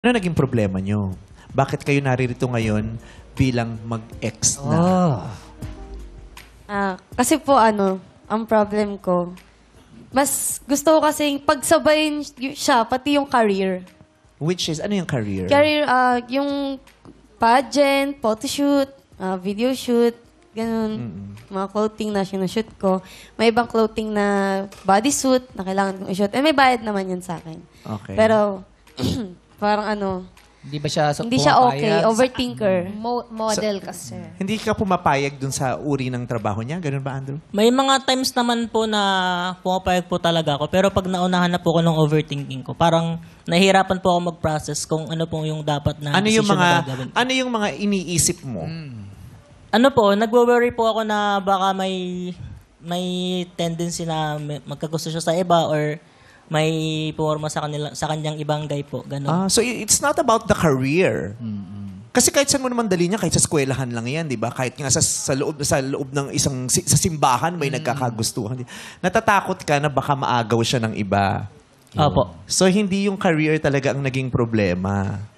Ano naging problema nyo? Bakit kayo naririto ngayon bilang mag-ex na? Kasi po ang problem ko, mas gusto ko kasing pagsabayin siya, pati yung career. Which is, ano yung career? Career, yung pageant, photoshoot, video shoot, ganun. Mga clothing na sinushoot ko. May ibang clothing na bodysuit na kailangan kong i-shoot. May bayad naman yun sa akin. Okay. Pero, parang Hindi ba siya hindi siya okay. Overthinker. Model kasi. Hindi ka pumapayag dun sa uri ng trabaho niya? Ganun ba, Andrew? May mga times naman po na pumapayag po talaga ako. Pero pag naunahan na po ako ng overthinking ko, parang nahihirapan po ako mag-process kung ano po yung dapat na Ano yung decision mga na gagawin. ano yung mga iniisip mo? Ano po, nagwo-worry po ako na baka may tendency na magkagusto siya sa iba or may pumarma sa kanyang ibang guy po. Ganun. So it's not about the career. Kasi kahit saan mo naman dali niya, kahit sa eskwelahan lang yan, di ba? Kahit nga sa loob ng sa simbahan may nagkakagustuhan. Natatakot ka na baka maagaw siya ng iba. Opo. So hindi yung career talaga ang naging problema.